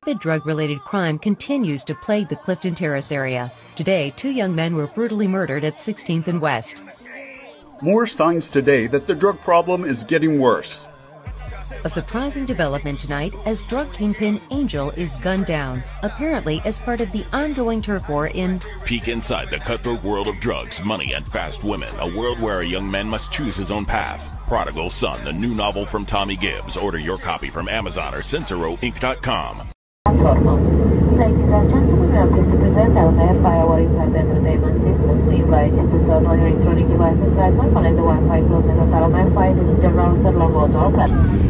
Drug-related crime continues to plague the Clifton Terrace area. Today, 2 young men were brutally murdered at 16th and West. More signs today that the drug problem is getting worse. A surprising development tonight as drug kingpin Angel is gunned down, apparently as part of the ongoing turf war in... Peek inside the cutthroat world of drugs, money, and fast women. A world where a young man must choose his own path. Prodigal Son, the new novel from Tommy Gibbs. Order your copy from Amazon or CensoRoInc.com. Ladies and gentlemen, we are pleased to present LMF by our in-flight entertainment system. We invite you to turn on your electronic devices right now, connect the Wi-Fi process of LMF. This is General Sir Logo to our platform.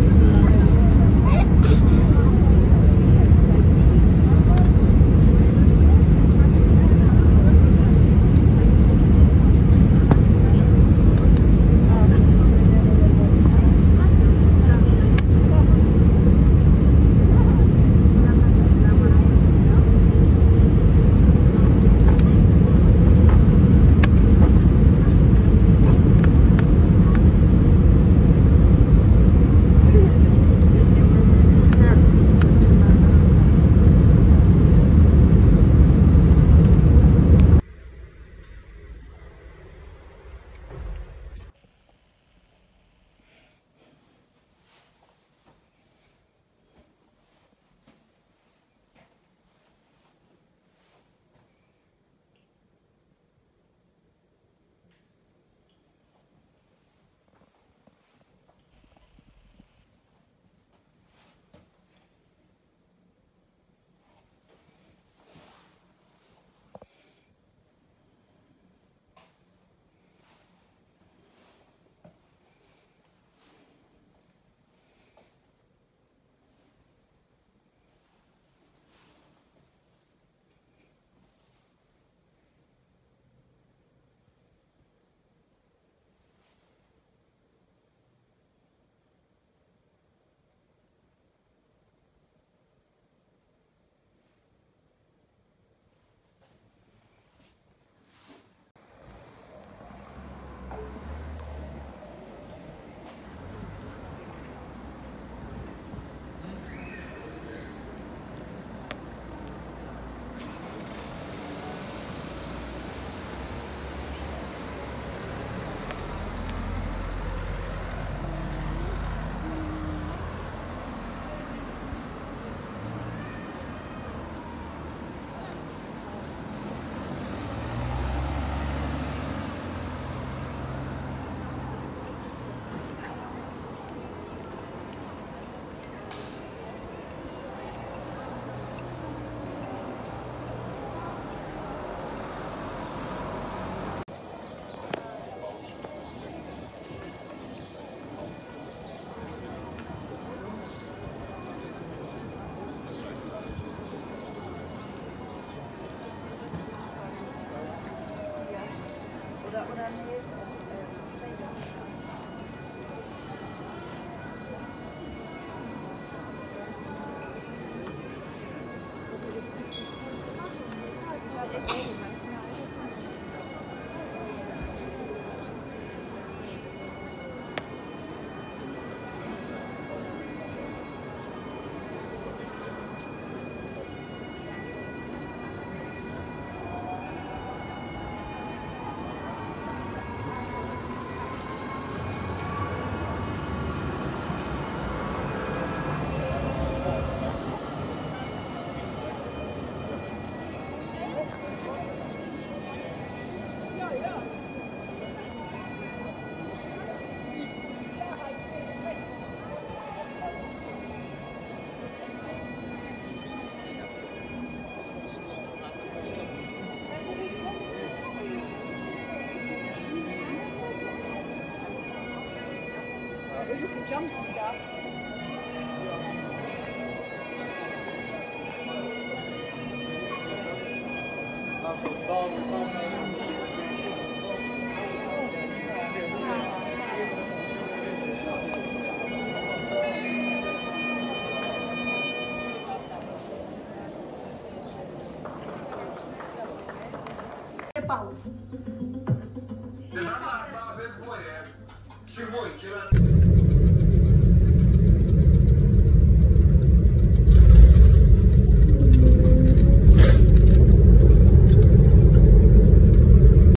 Paul.